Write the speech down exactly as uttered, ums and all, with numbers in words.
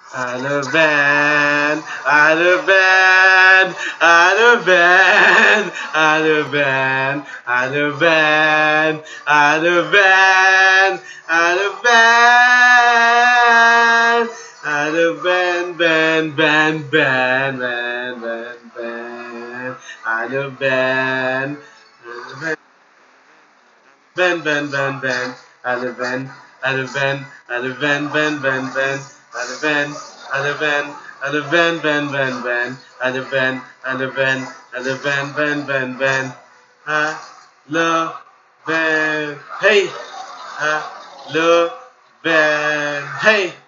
Allô, Ben. Allô, Ben. Allô, Ben. Allô, Ben. Allô, Ben. Allô, Ben. Allô, Ben. Allô, Ben, Ben, Ben, Ben, Ben, Ben, Ben. Allô, Ben. Ben, Ben, Ben, Ben, Allô, Ben, Allô, Ben, Allô, Ben, Ben, Ben, Ben, Allô, Ben, Allô, Ben, Allô, Ben, Ben, Ben, Ben, Allô, Ben, Allô, Ben, Allô, Ben, Ben, Ben, Ben, Allô, Ben, hey, Allô, Ben, hey.